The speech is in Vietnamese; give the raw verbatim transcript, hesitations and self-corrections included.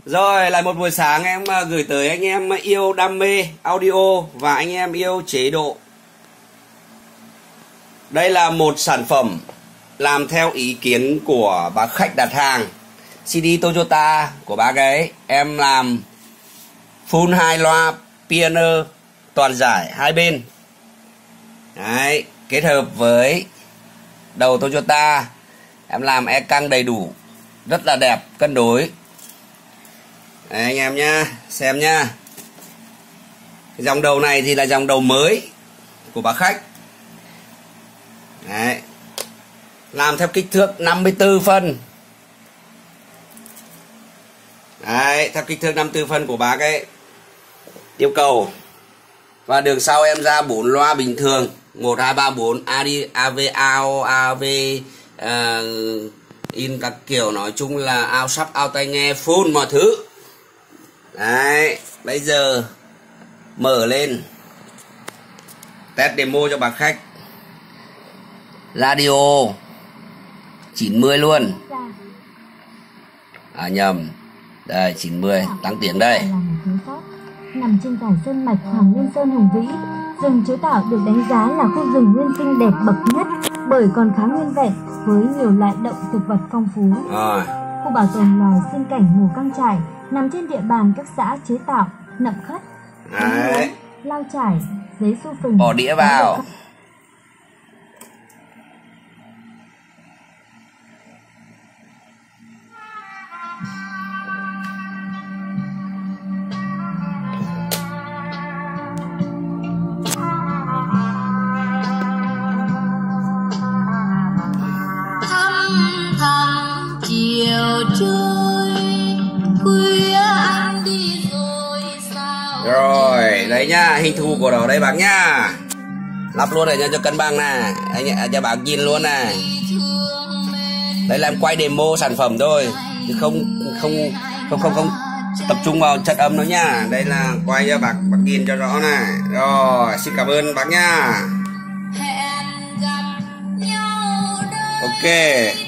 Rồi, lại một buổi sáng em gửi tới anh em yêu đam mê audio và anh em yêu chế độ. Đây là một sản phẩm làm theo ý kiến của bác khách đặt hàng. xê đê Toyota của bác ấy em làm full hai loa piano toàn giải hai bên. Đấy, kết hợp với đầu Toyota em làm e căng đầy đủ, rất là đẹp, cân đối. Đấy, anh em nhá, xem nhá. Cái dòng đầu này thì là dòng đầu mới của bác khách. Đấy, làm theo kích thước năm mươi tư phân. Đấy, theo kích thước năm mươi tư phân của bác ấy yêu cầu. Và đường sau em ra bốn loa bình thường, một hai ba bốn a đê, a vê, a o, a vê, uh, in các kiểu, nói chung là ao sắp ao tai nghe full mọi thứ. Đấy, bây giờ mở lên test demo cho bác khách. Radio chín mươi luôn. À nhầm. Đây chín mươi, tăng tiếng đây. Nằm trên dải sơn mạch Hoàng Liên Sơn hùng vĩ, rừng chế tạo được đánh giá là khu rừng nguyên sinh đẹp bậc nhất bởi còn khá nguyên vẹn với nhiều loại động thực vật phong phú. Rồi. Khu bảo tồn loài sinh cảnh Mù Căng Chải nằm trên địa bàn các xã chế tạo Nậm Khất, Đấy. Lao Chải, Dế Xu Phình. Bỏ đĩa vào. Chiều trôi khuya anh đi rồi sao. Rồi, đấy nhá, hình thù của nó đây bác nhá. Lắp luôn để cho cân bằng nè, anh cho bác nhìn luôn nè. Đây là em quay demo sản phẩm thôi, chứ không không không không không tập trung vào chất âm đâu nhá. Đây là quay cho bác bác nhìn cho rõ này. Rồi, xin cảm ơn bác nhá. Ok.